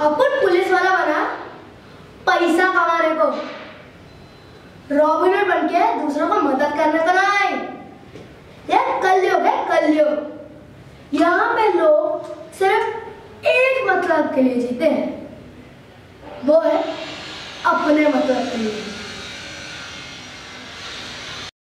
अपन police वाला बना पैसा कमाने को, रॉबिन हुड बन के दूसरों को मदद करने को नहीं। ये कलयुग है, कलयुग। यहाँ पे लोग सिर्फ एक मतलब के लिए जीते हैं, वो है अपने मतलब के लिए।